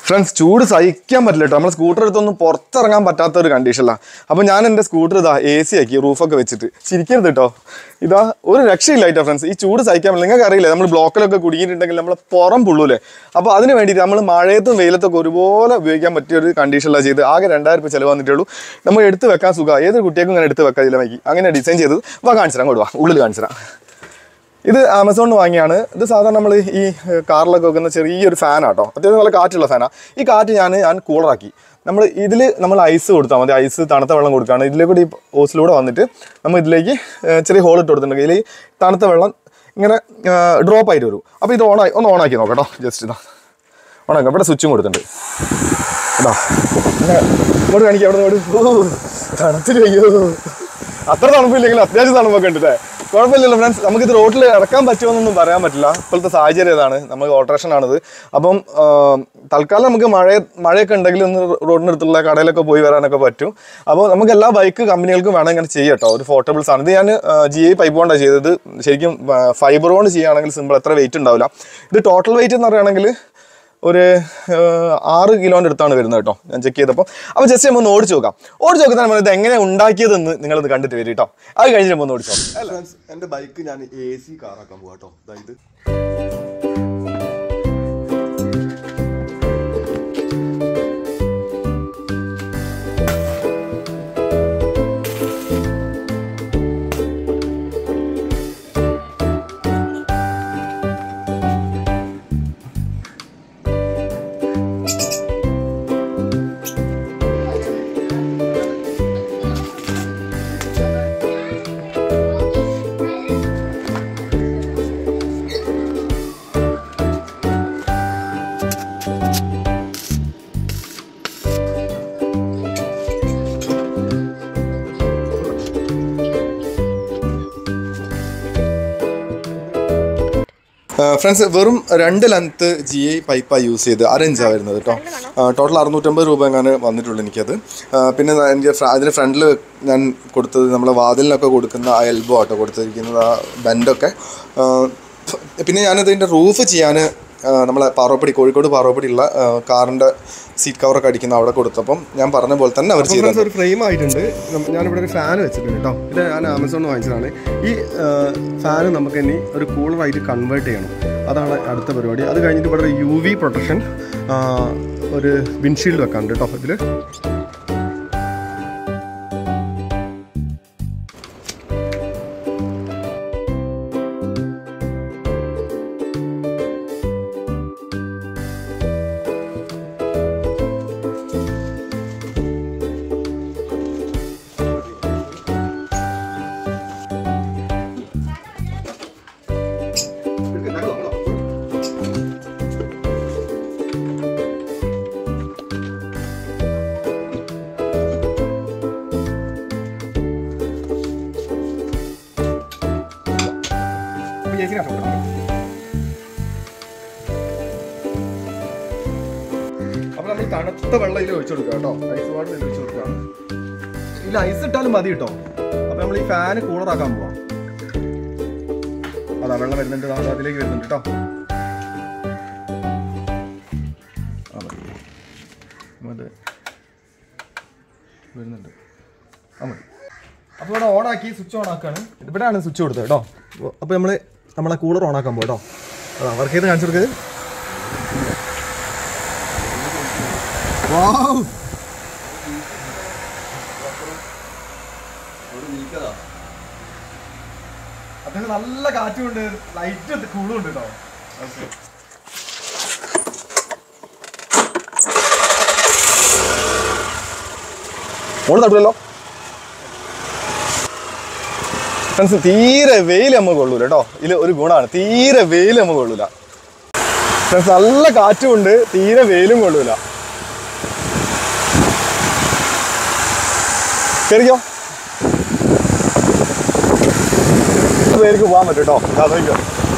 Friends ചൂട് സഹിക്കാൻ പറ്റില്ല കേട്ടോ. നമ്മൾ സ്കൂട്ടർ എടുത്തൊന്നും പുറത്തിറങ്ങാൻ പറ്റാത്ത ഒരു കണ്ടീഷനിലാണ്. അപ്പോൾ ഞാൻ എൻ്റെ സ്കൂട്ടർ ഇതാ AC ആക്കി റൂഫൊക്കെ വെച്ചിട്ട്. ചിരിക്കരുത് കേട്ടോ, ഇതാ ഒരു രക്ഷയില്ലായിട്ടോ ഫ്രണ്ട്സ്. ഈ ചൂട് സഹിക്കാൻ പറ്റില്ല. നിങ്ങൾക്ക് അറിയില്ലേ, നമ്മൾ ബ്ലോക്കിലൊക്കെ കുടുങ്ങിയിട്ടുണ്ടെങ്കിൽ നമ്മൾ പുറം പുള്ളൂലേ. അപ്പോൾ അതിന് വേണ്ടിയിട്ട് നമ്മൾ മഴയത്തും വെയിലത്തൊക്കെ ഒരുപോലെ ഉപയോഗിക്കാൻ പറ്റിയ ഒരു കണ്ടീഷനിലാണ് ചെയ്ത്. ആകെ 2000 രൂപ ചിലവ് വന്നിട്ടുള്ളൂ. നമ്മൾ എടുത്ത് വെക്കാൻ സുഖമാണ്. ഏതൊരു കുട്ടികൾക്കും ഇങ്ങനെ എടുത്ത് വെക്കാൻ ചിലവാക്കി അങ്ങനെ ഡിസൈൻ ചെയ്തത്. കാണിച്ചു തരാം, കൊടുവാ ഉള്ളിൽ കാണിച്ചു തരാം. ഇത് ആമസോണിൽ വാങ്ങിയാണ്. ഇത് സാധാരണ നമ്മൾ ഈ കാറിലൊക്കെ വെക്കുന്ന ചെറിയൊരു ഫാനാട്ടോ. അത്യാവശ്യം നല്ല കാറ്റുള്ള ഫാനാണ്. ഈ കാറ്റ് ഞാൻ കൂളറാക്കി. നമ്മൾ ഐസ് കൊടുത്താൽ മതി. ഐസ് തണുത്ത വെള്ളം കൊടുക്കുകയാണ്. ഇതിലേക്കൂടി ഈ ഓസിലൂടെ വന്നിട്ട് നമ്മൾ ഇതിലേക്ക് ചെറിയ ഹോൾ ഇട്ട് കൊടുത്തിട്ടുണ്ടെങ്കിൽ ഈ തണുത്ത വെള്ളം ഇങ്ങനെ ഡ്രോപ്പ് ആയിട്ട് വരും. അപ്പോൾ ഇത് ഒന്ന് ഓണാക്കി നോക്കാം കേട്ടോ. ജസ്റ്റ് ഇതാ ഓണാക്കാം. ഇവിടെ സ്വിച്ചും കൊടുത്തിട്ടുണ്ട് കേട്ടോ. ഇങ്ങോട്ട് കാണിക്കാം. അവിടെ തണുത്തിട്ട് അയ്യോ അത്ര തണുപ്പില്ലെങ്കിൽ അത്യാവശ്യം തണുപ്പൊക്കെ ഉണ്ട് അല്ലേ. കുഴപ്പമില്ലല്ലോ ഫ്രണ്ട്സ്. നമുക്കിത് റോഡിൽ ഇറക്കാൻ പറ്റുമോന്നൊന്നും പറയാൻ പറ്റില്ല. ഇപ്പോഴത്തെ സാഹചര്യം ഇതാണ്. നമ്മൾ ഓൾട്രേഷനാണിത്. അപ്പം തൽക്കാലം നമുക്ക് മഴയൊക്കെ ഉണ്ടെങ്കിൽ ഒന്ന് റോഡിനടുത്തുള്ള കടയിലൊക്കെ പോയി വരാനൊക്കെ പറ്റും. അപ്പോൾ നമുക്ക് എല്ലാ ബൈക്ക് കമ്പനികൾക്കും വേണം ഇങ്ങനെ ചെയ്യാം കേട്ടോ. ഒരു പോർട്ടബിൾ സാധനം. ഇത് ഞാൻ GI പൈപ്പ് കൊണ്ടാണ് ചെയ്തത്. ശരിക്കും ഫൈബർ കൊണ്ട് ചെയ്യുകയാണെങ്കിൽ സിമ്പിൾ, അത്ര വെയിറ്റ് ഉണ്ടാവില്ല. ഇത് ടോട്ടൽ വെയിറ്റ് എന്ന് പറയുകയാണെങ്കിൽ ഒരു 6 കിലോൻ്റെ അടുത്താണ് വരുന്നത് കേട്ടോ. ഞാൻ ചെക്ക് ചെയ്തപ്പോൾ. അപ്പോൾ ജസ്റ്റ് നമ്മൾ ഒന്ന് ഓടിച്ച് നോക്കാം. ഓടിച്ച് നോക്കാൻ ഇത് എങ്ങനെ ഉണ്ടാക്കിയതെന്ന് നിങ്ങളത് കണ്ടിട്ട് വരും കേട്ടോ. അത് കഴിഞ്ഞ് നമ്മൾ ഒന്ന് ഓടിച്ചു നോക്കാം. എൻ്റെ ബൈക്ക് ഞാൻ AC കാറാക്കാൻ പോകാം കേട്ടോ. അതായത് ഫ്രണ്ട്സ് വെറും 2 ലെങ്ത്ത് GI പൈപ്പാണ് യൂസ് ചെയ്ത് 1/2 ഇഞ്ചാണ് വരുന്നത് കേട്ടോ. ടോട്ടൽ 650 രൂപ എങ്ങനെ വന്നിട്ടുള്ളൂ എനിക്കത്. പിന്നെ എനിക്ക് അതിന് ഫ്രണ്ടിൽ ഞാൻ കൊടുത്തത് നമ്മളെ വാതിലിനൊക്കെ കൊടുക്കുന്ന ആ എൽബോ ആട്ടോ കൊടുത്തിരിക്കുന്നത്, ആ ബെൻഡൊക്കെ. പിന്നെ ഞാനതിൻ്റെ റൂഫ് ചെയ്യാൻ നമ്മളെ പാറോപ്പടി, കോഴിക്കോട് പാറോപ്പടിയുള്ള കാറിൻ്റെ സീറ്റ് കവറൊക്കെ അടിക്കുന്ന അവിടെ കൊടുത്തപ്പം ഞാൻ പറഞ്ഞ പോലെ തന്നെ അവർ ചെയ്തത്. ഒരു ഫ്രെയിം ആയിട്ടുണ്ട്. ഞാനിവിടെ ഒരു ഫാൻ വെച്ചിട്ടുണ്ട് കേട്ടോ. ഇത് ഞാൻ ആമസോണിൽ വാങ്ങിച്ചതാണ്. ഈ ഫാന് നമുക്ക് ഇനി ഒരു കൂളറായിട്ട് കൺവേർട്ട് ചെയ്യണം. അതാണ് അടുത്ത പരിപാടി. അത് കഴിഞ്ഞിട്ട് ഇവിടെ ഒരു UV പ്രൊട്ടക്ഷൻ, ഒരു വിൻഷീൽഡ് വെക്കാനുണ്ട് കേട്ടോ ഇതിൽ. അപ്പോൾ നമ്മൾ തണുത്ത വെള്ളം ഇതിൽ ഒഴിച്ചു കൊടുക്കുക കേട്ടോ. ഐസ് വാട്ടർ ഇതിൽ ഒഴിച്ചു കൊടുക്കുകയാണ്. ഇതിൽ ഐസ് ഇട്ടാലും മതി കേട്ടോ. അപ്പോൾ നമ്മൾ ഈ ഫാന് കൂളറാക്കാൻ പോവാം. അതാ വെള്ളം വരുന്നുണ്ട്, അതിലേക്ക് വരുന്നുണ്ട് കേട്ടോ. അത് വരുന്നുണ്ട്. ആ മതി. അപ്പോൾ ഇവിടെ ഓണാക്കി സ്വിച്ച് ഓൺ ആക്കുകയാണ്. ഇവിടെയാണ് സ്വിച്ച് കൊടുത്തത് കേട്ടോ. അപ്പോൾ നമ്മളെ കൂളർ ഓണാക്കാൻ പോകും കേട്ടോ. അതാ വർക്ക് ചെയ്ത് കാണിച്ചു കൊടുക്കുന്നത്. അതിന് നല്ല കാറ്റുമുണ്ട്, ലൈറ്റ് കൂളും ഉണ്ട് കേട്ടോ. ഓൺ തട്ടില്ലല്ലോ ഫ്രണ്ട്സ്. തീരെ വെയിൽ നമുക്ക് കൊള്ളൂല കേട്ടോ. ഇതിൽ ഒരു ഗുണമാണ്, തീരെ വെയിൽ നമുക്ക് കൊള്ളൂല ഫ്രണ്ട്സ്. നല്ല കാറ്റുമുണ്ട്, തീരെ വെയിലും കൊള്ളൂല. കയറിക്കോ, പേർക്ക് പോകാൻ പറ്റും കേട്ടോ. നോക്കിക്കോ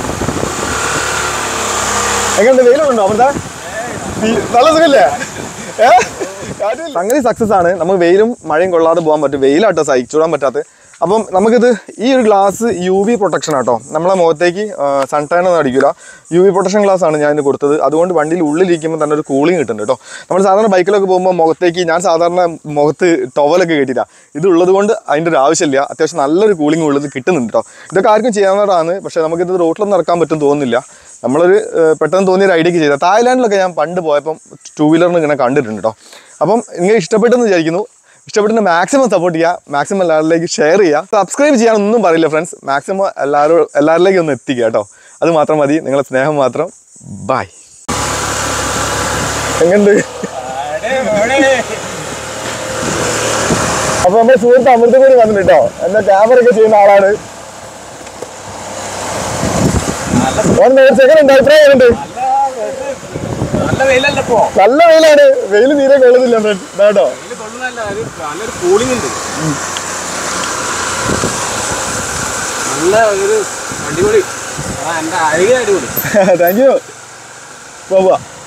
എങ്ങനെയുണ്ട്, വെയിലുണ്ടോ അവിടുത്തെ? നല്ല സുഖല്ലേ? സംഗതി സക്സസ് ആണ്. നമുക്ക് വെയിലും മഴയും കൊള്ളാതെ പോകാൻ പറ്റും. വെയിലാട്ടോ സഹിച്ചുവിടാൻ പറ്റാത്ത. അപ്പം നമുക്കിത് ഈ ഒരു ഗ്ലാസ് UV പ്രൊട്ടക്ഷൻ ആട്ടോ, നമ്മളെ മുഖത്തേക്ക് സൺ ടാൻ ഒന്നും അടിക്കില്ല. UV പ്രൊട്ടക്ഷൻ ഗ്ലാസ് ആണ് ഞാൻ കൊടുത്തത്. അതുകൊണ്ട് വണ്ടിയിൽ ഉള്ളിലിരിക്കുമ്പോൾ തന്നെ ഒരു കൂളിംഗ് കിട്ടുന്നുണ്ട് കേട്ടോ. നമ്മൾ സാധാരണ ബൈക്കിലൊക്കെ പോകുമ്പോൾ മുഖത്തേക്ക്, ഞാൻ സാധാരണ മുഖത്ത് ടവലൊക്കെ കെട്ടില്ല, ഇത് ഉള്ളത് കൊണ്ട് അതിൻ്റെ ഒരു ആവശ്യമില്ല. അത്യാവശ്യം നല്ലൊരു കൂളിംഗ് ഉള്ളത് കിട്ടുന്നുണ്ട് കേട്ടോ. ഇതൊക്കെ ആർക്കും ചെയ്യാവുന്നതാണ്, പക്ഷേ നമുക്കിത് റോട്ടിലൊന്നും ഇറക്കാൻ പറ്റും തോന്നുന്നില്ല. നമ്മളൊരു പെട്ടെന്ന് തോന്നിയൊരു ഐഡിയക്ക് ചെയ്താൽ. തായ്ലാൻഡിലൊക്കെ ഞാൻ പണ്ട് പോയപ്പം 2 വീലറിന് ഇങ്ങനെ കണ്ടിട്ടുണ്ട് കേട്ടോ. അപ്പം നിങ്ങൾ ഇഷ്ടപ്പെട്ടെന്ന് വിചാരിക്കുന്നു. ഇഷ്ടപ്പെട്ടെന്ന് മാക്സിമം സപ്പോർട്ട് ചെയ്യുക, മാക്സിമം എല്ലാവരിലേക്ക് ഷെയർ ചെയ്യുക. സബ്സ്ക്രൈബ് ചെയ്യാനൊന്നും പറയില്ല ഫ്രണ്ട്സ്, മാക്സിമം എല്ലാവരിലേക്കും ഒന്ന് എത്തിക്കുക കേട്ടോ. അത് മാത്രം മതി, നിങ്ങളുടെ സ്നേഹം മാത്രം. ബൈ. എങ്ങനെയുണ്ട്? അപ്പൊ നമ്മുടെ സുഹൃത്ത് അമൃത കൂടി വന്നിട്ട് കേട്ടോ, എന്താ ക്യാമറ ഒക്കെ ചെയ്യുന്ന ആളാണ്. അഭിപ്രായമുണ്ട്. നല്ല വെയിലാണ്, വെയിൽ തീരെ കൊള്ളുന്നില്ല കേട്ടോ. Thank you. പോവാ.